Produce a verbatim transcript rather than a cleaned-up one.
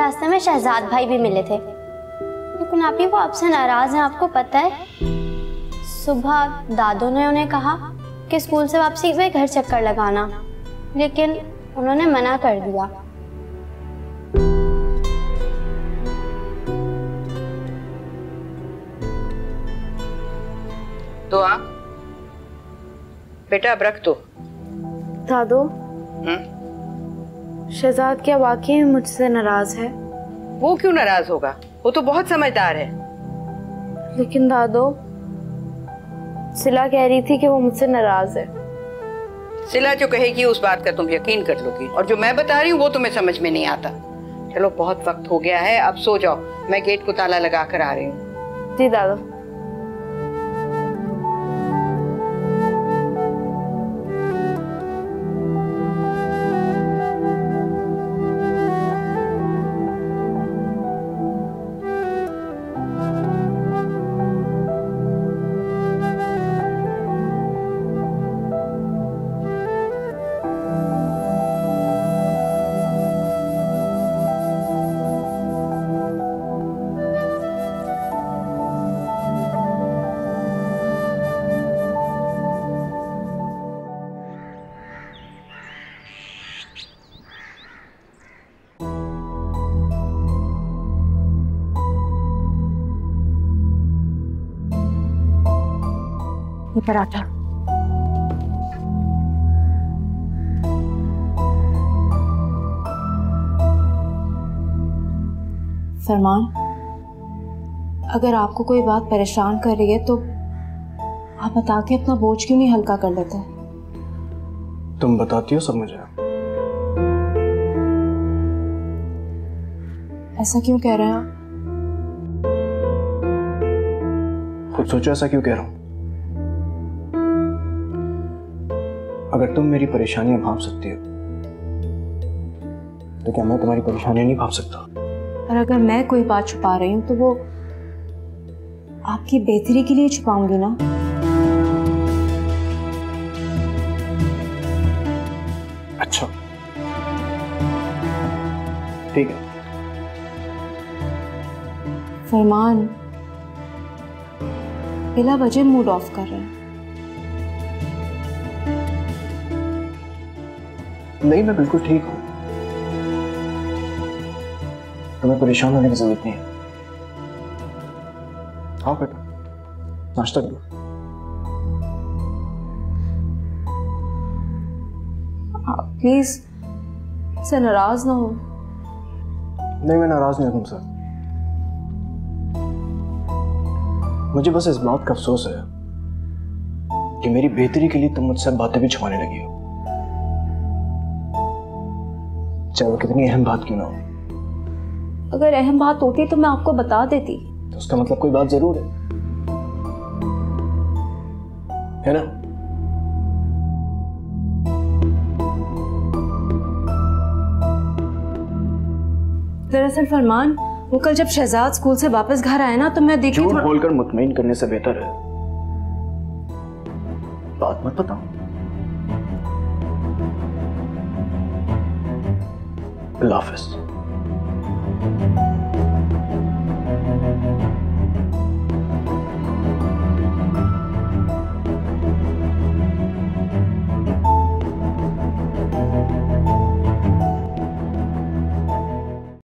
रास्ते में शहजाद भाई भी मिले थे, लेकिन अभी वो आपसे नाराज हैं, आपको पता है। सुबह दादू ने उन्हें कहा कि स्कूल से वापसी वे घर चक्कर लगाना, लेकिन उन्होंने मना कर दिया। तो आ बेटा, अब रख दो। दादू, हम्म शहजाद क्या वाकई मुझसे नाराज है? वो क्यों नाराज होगा, वो तो बहुत समझदार है। लेकिन दादू, सिला कह रही थी कि वो मुझसे नाराज है। सिला जो कहेगी उस बात का तुम यकीन कर लोगी, और जो मैं बता रही हूँ वो तुम्हें समझ में नहीं आता। चलो बहुत वक्त हो गया है, अब सो जाओ, मैं गेट को ताला लगा कर आ रही हूँ। जी दादू। ये पराठा। फरमान, अगर आपको कोई बात परेशान कर रही है तो आप बता के अपना बोझ क्यों नहीं हल्का कर लेते? तुम बताती हो सब मुझे। ऐसा क्यों कह रहे हैं आप? खुद सोचो ऐसा क्यों कह रहा हूं। अगर तुम मेरी परेशानियां भांप सकती हो तो क्या मैं तुम्हारी परेशानियां नहीं भांप सकता? और अगर मैं कोई बात छुपा रही हूं तो वो आपकी बेहतरी के लिए छुपाऊंगी ना। अच्छा ठीक है। फरमान, बिला वजह मूड ऑफ कर रहे हैं। नहीं, मैं बिल्कुल ठीक हूं, तुम्हें परेशान होने की जरूरत नहीं है। आओ बेटा, नाश्ता करो। प्लीज से नाराज ना हो। नहीं, मैं नाराज नहीं हूं तुमसे। मुझे बस इस बात का अफसोस है कि मेरी बेहतरी के लिए तुम मुझसे बातें भी छुपाने लगी हो, चाहे वो कितनी अहम बात क्यों ना हो। अगर अहम बात होती तो मैं आपको बता देती। तो उसका मतलब कोई बात जरूर है, है ना? दरअसल फरमान, वो कल जब शहजाद स्कूल से वापस घर आया ना तो मैं देखी झूठ थोड़ा... बोलकर मुतमईन करने से बेहतर है बात मत बताओ। अल्लाह हाफ़िज़।